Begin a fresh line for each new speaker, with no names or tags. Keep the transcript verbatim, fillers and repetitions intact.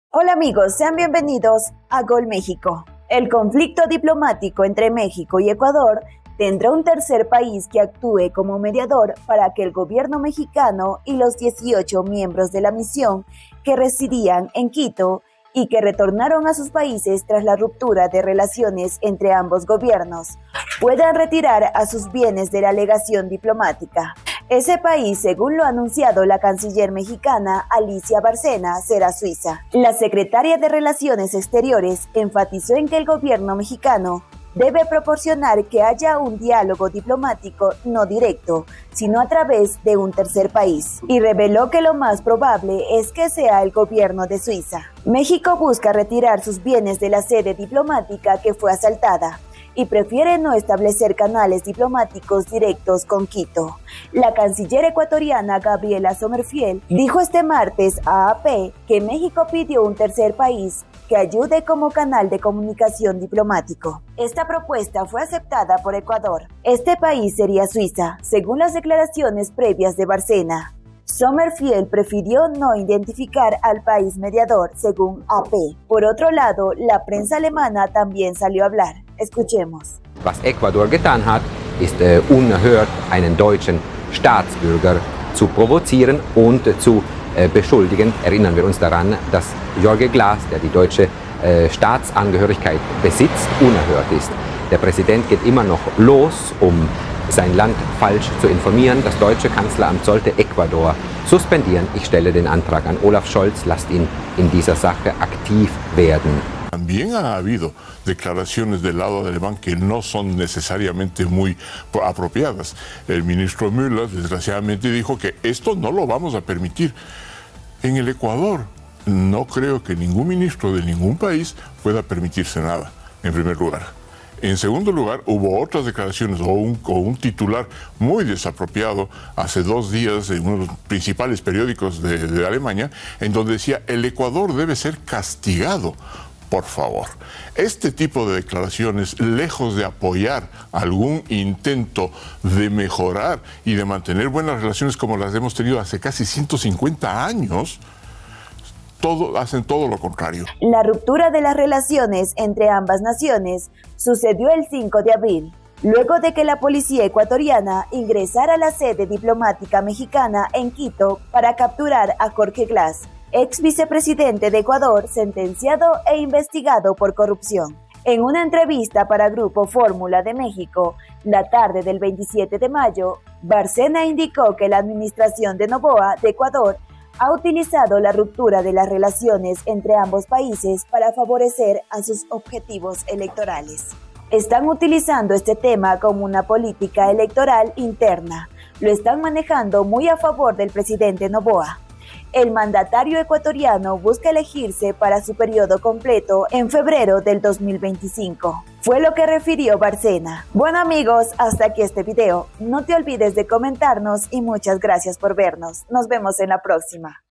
Hola amigos, sean bienvenidos a Gol México. El conflicto diplomático entre México y Ecuador tendrá un tercer país que actúe como mediador para que el gobierno mexicano y los dieciocho miembros de la misión que residían en Quito y que retornaron a sus países tras la ruptura de relaciones entre ambos gobiernos puedan retirar a sus bienes de la legación diplomática. Ese país, según lo ha anunciado la canciller mexicana Alicia Bárcena, será Suiza. La secretaria de Relaciones Exteriores enfatizó en que el gobierno mexicano debe proporcionar que haya un diálogo diplomático no directo, sino a través de un tercer país, y reveló que lo más probable es que sea el gobierno de Suiza. México busca retirar sus bienes de la sede diplomática que fue asaltada y prefiere no establecer canales diplomáticos directos con Quito. La canciller ecuatoriana Gabriela Sommerfield dijo este martes a A P que México pidió un tercer país que ayude como canal de comunicación diplomático. Esta propuesta fue aceptada por Ecuador. Este país sería Suiza, según las declaraciones previas de Bárcena. Sommerfield prefirió no identificar al país mediador, según A P. Por otro lado, la prensa alemana también salió a hablar. Escuchemos.
Was Ecuador getan hat, ist äh, unerhört, einen deutschen Staatsbürger zu provozieren und äh, zu äh, beschuldigen. Erinnern wir uns daran, dass Jorge Glas, der die deutsche äh, Staatsangehörigkeit besitzt, unerhört ist. Der Präsident geht immer noch los, um sein Land falsch zu informieren. Das deutsche Kanzleramt sollte Ecuador suspendieren. Ich stelle den Antrag an Olaf Scholz, lasst ihn in dieser Sache aktiv werden.
También ha habido declaraciones del lado alemán que no son necesariamente muy apropiadas. El ministro Müller, desgraciadamente, dijo que esto no lo vamos a permitir. En el Ecuador, no creo que ningún ministro de ningún país pueda permitirse nada, en primer lugar. En segundo lugar, hubo otras declaraciones o un, o un titular muy desapropiado hace dos días en uno de los principales periódicos de, de Alemania, en donde decía el Ecuador debe ser castigado. Por favor, este tipo de declaraciones, lejos de apoyar algún intento de mejorar y de mantener buenas relaciones como las hemos tenido hace casi ciento cincuenta años, todo, hacen todo lo contrario.
La ruptura de las relaciones entre ambas naciones sucedió el cinco de abril, luego de que la policía ecuatoriana ingresara a la sede diplomática mexicana en Quito para capturar a Jorge Glas, ex vicepresidente de Ecuador, sentenciado e investigado por corrupción. En una entrevista para Grupo Fórmula de México, la tarde del veintisiete de mayo, Bárcena indicó que la administración de Noboa de Ecuador ha utilizado la ruptura de las relaciones entre ambos países para favorecer a sus objetivos electorales. Están utilizando este tema como una política electoral interna. Lo están manejando muy a favor del presidente Noboa. El mandatario ecuatoriano busca elegirse para su periodo completo en febrero del dos mil veinticinco. Fue lo que refirió Bárcena. Bueno amigos, hasta aquí este video. No te olvides de comentarnos y muchas gracias por vernos. Nos vemos en la próxima.